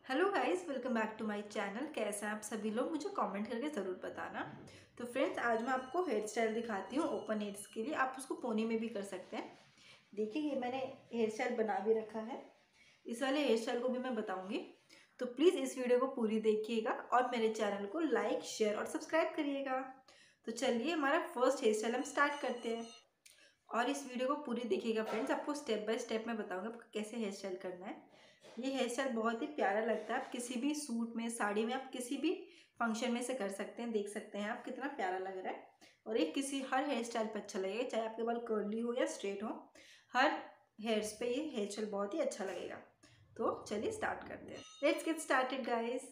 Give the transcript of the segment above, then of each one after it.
Hello guys, welcome back to my channel. कैसे हैं आप सभी लोग? मुझे कमेंट करके ज़रूर बताना। तो फ्रेंड्स, आज मैं आपको हेयर स्टाइल दिखाती हूँ ओपन हेयर्स के लिए। आप उसको पोनी में भी कर सकते हैं। देखिए, ये मैंने हेयर स्टाइल बना भी रखा है। इस वाले हेयर स्टाइल को भी मैं बताऊँगी, तो प्लीज़ इस वीडियो को पूरी देखिएगा और मेरे चैनल को लाइक, शेयर और सब्सक्राइब करिएगा। तो चलिए, हमारा फर्स्ट हेयर स्टाइल हम स्टार्ट करते हैं और इस वीडियो को पूरी देखिएगा फ्रेंड्स। आपको स्टेप बाय स्टेप मैं बताऊँगी आपको कैसे हेयर स्टाइल करना है। ये हेयर स्टाइल बहुत ही प्यारा लगता है। आप किसी भी सूट में, साड़ी में, आप किसी भी फंक्शन में से कर सकते हैं। देख सकते हैं आप कितना प्यारा लग रहा है। और ये किसी हर हेयर स्टाइल पर अच्छा लगेगा, चाहे आपके बाल कर्ली हो या स्ट्रेट हो। हर हेयर्स पे ये हेयर स्टाइल बहुत ही अच्छा लगेगा। तो चलिए स्टार्ट करते हैं। Let's get started guys.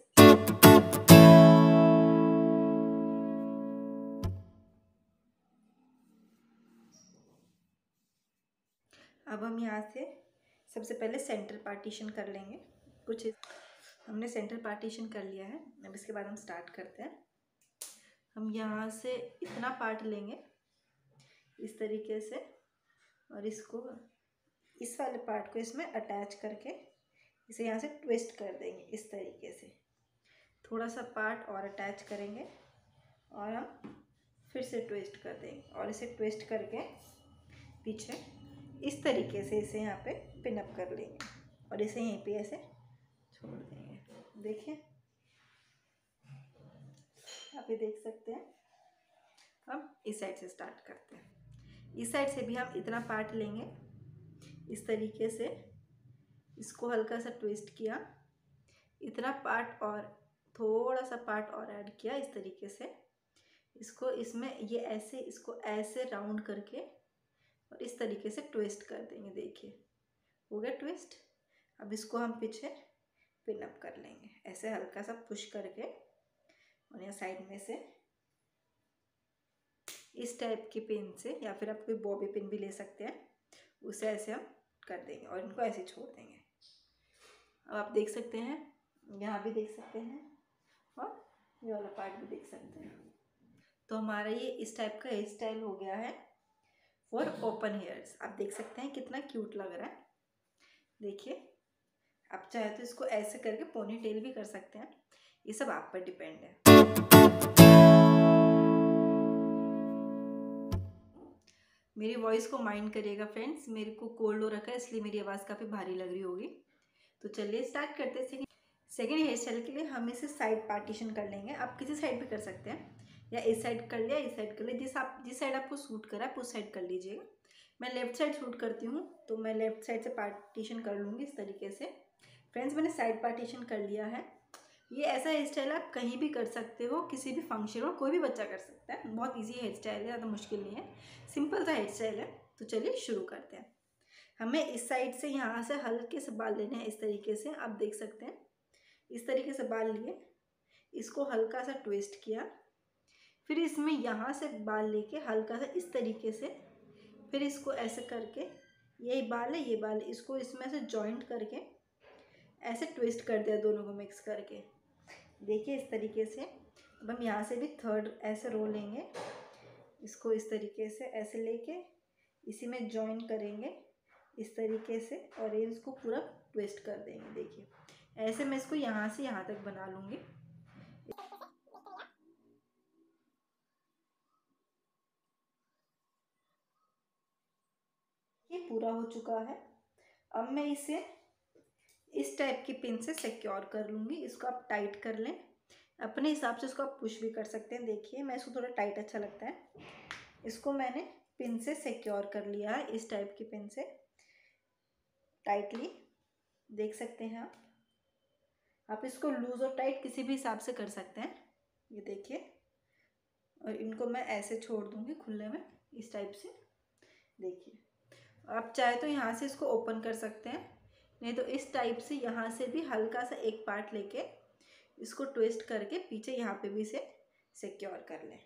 अब हम यहाँ से सबसे पहले सेंटर पार्टीशन कर लेंगे। कुछ हमने सेंटर पार्टीशन कर लिया है। अब इसके बाद हम स्टार्ट करते हैं। हम यहाँ से इतना पार्ट लेंगे इस तरीके से, और इसको, इस वाले पार्ट को इसमें अटैच करके इसे यहाँ से ट्विस्ट कर देंगे इस तरीके से। थोड़ा सा पार्ट और अटैच करेंगे और हम फिर से ट्विस्ट कर देंगे और इसे ट्विस्ट करके पीछे इस तरीके से इसे यहाँ पे पिन अप कर लेंगे और इसे यहीं पे ऐसे छोड़ देंगे। देखिए, आप ये देख सकते हैं। अब इस साइड से स्टार्ट करते हैं। इस साइड से भी हम इतना पार्ट लेंगे इस तरीके से, इसको हल्का सा ट्विस्ट किया, इतना पार्ट और थोड़ा सा पार्ट और ऐड किया इस तरीके से। इसको इसमें ये ऐसे, इसको ऐसे राउंड करके और इस तरीके से ट्विस्ट कर देंगे। देखिए, हो गया ट्विस्ट। अब इसको हम पीछे पिन अप कर लेंगे ऐसे हल्का सा पुश करके, और यहाँ साइड में से इस टाइप की पिन से, या फिर आप कोई बॉबी पिन भी ले सकते हैं, उसे ऐसे हम कर देंगे और इनको ऐसे छोड़ देंगे। अब आप देख सकते हैं, यहाँ भी देख सकते हैं और ये वाला पार्ट भी देख सकते हैं। तो हमारा ये इस टाइप का हेयर स्टाइल हो गया है फॉर ओपन हेयर्स। आप देख सकते हैं कितना क्यूट लग रहा है। देखिए, आप चाहे तो इसको ऐसे करके पोनी टेल भी कर सकते हैं। ये सब आप पर डिपेंड है। मेरी वॉइस को माइंड करिएगा फ्रेंड्स, मेरे को कोल्ड हो रखा है इसलिए मेरी आवाज़ काफ़ी भारी लग रही होगी। तो चलिए स्टार्ट करते हैं। सेकेंड हेयर स्टाइल के लिए हम इसे साइड पार्टीशन कर लेंगे। आप किसी साइड पे कर सकते हैं, या इस साइड कर लिया, इस साइड कर लिया, जिस साइड आपको सूट करा आप उस साइड कर लीजिएगा। मैं लेफ्ट साइड शूट करती हूँ तो मैं लेफ्ट साइड से पार्टीशन कर लूँगी इस तरीके से। फ्रेंड्स, मैंने साइड पार्टीशन कर लिया है। ये ऐसा हेयर स्टाइल आप कहीं भी कर सकते हो, किसी भी फंक्शन में कोई भी बच्चा कर सकता है। बहुत इजी हेयर स्टाइल है, ज़्यादा मुश्किल नहीं है, सिंपल सा हेयर स्टाइल है। तो चलिए शुरू करते हैं। हमें इस साइड से यहाँ से हल्के से बाल लेने हैं इस तरीके से। आप देख सकते हैं इस तरीके से बाल लिए, इसको हल्का सा ट्विस्ट किया, फिर इसमें यहाँ से बाल लेके हल्का सा इस तरीके से, फिर इसको ऐसे करके, यही बाल है ये बाल, इसको इसमें से जॉइंट करके ऐसे ट्विस्ट कर दिया, दोनों को मिक्स करके। देखिए इस तरीके से। अब हम यहाँ से भी थर्ड ऐसे रो लेंगे, इसको इस तरीके से ऐसे लेके इसी में जॉइन करेंगे इस तरीके से, और ये इसको पूरा ट्विस्ट कर देंगे। देखिए, ऐसे मैं इसको यहाँ से यहाँ तक बना लूँगी। ये पूरा हो चुका है। अब मैं इसे इस टाइप की पिन से सिक्योर कर लूँगी। इसको आप टाइट कर लें अपने हिसाब से, इसको आप पुश भी कर सकते हैं। देखिए, मैं इसको थोड़ा टाइट अच्छा लगता है। इसको मैंने पिन से सिक्योर कर लिया है, इस टाइप की पिन से टाइटली। देख सकते हैं आप इसको लूज और टाइट किसी भी हिसाब से कर सकते हैं। ये देखिए, और इनको मैं ऐसे छोड़ दूंगी खुले में इस टाइप से। देखिए, आप चाहे तो यहाँ से इसको ओपन कर सकते हैं, नहीं तो इस टाइप से यहाँ से भी हल्का सा एक पार्ट लेके इसको ट्विस्ट करके पीछे यहाँ पे भी इसे सिक्योर कर लें।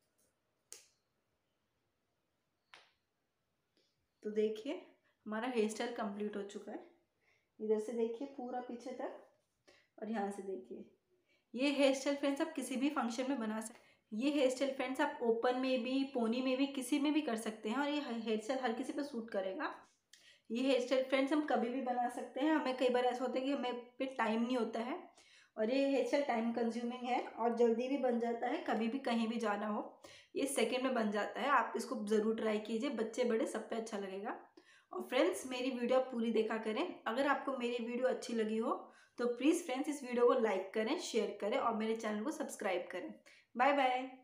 तो देखिए, हमारा हेयर स्टाइल कंप्लीट हो चुका है। इधर से देखिए पूरा पीछे तक, और यहाँ से देखिए। ये हेयर स्टाइल फ्रेंड्स आप किसी भी फंक्शन में बना सकते हैं। ये हेयर स्टाइल फ्रेंड्स आप ओपन में भी, पोनी में भी, किसी में भी कर सकते हैं, और ये हेयर स्टाइल हर किसी पे सूट करेगा। ये हेयर स्टाइल फ्रेंड्स हम कभी भी बना सकते हैं। हमें कई बार ऐसा होता है कि हमें पे टाइम नहीं होता है, और ये हेयर स्टाइल टाइम कंज्यूमिंग है और जल्दी भी बन जाता है। कभी भी कहीं भी जाना हो ये सेकेंड में बन जाता है। आप इसको ज़रूर ट्राई कीजिए, बच्चे बड़े सब पे अच्छा लगेगा। और फ्रेंड्स मेरी वीडियो आप पूरी देखा करें। अगर आपको मेरी वीडियो अच्छी लगी हो तो प्लीज़ फ्रेंड्स इस वीडियो को लाइक करें, शेयर करें और मेरे चैनल को सब्सक्राइब करें। Bye bye.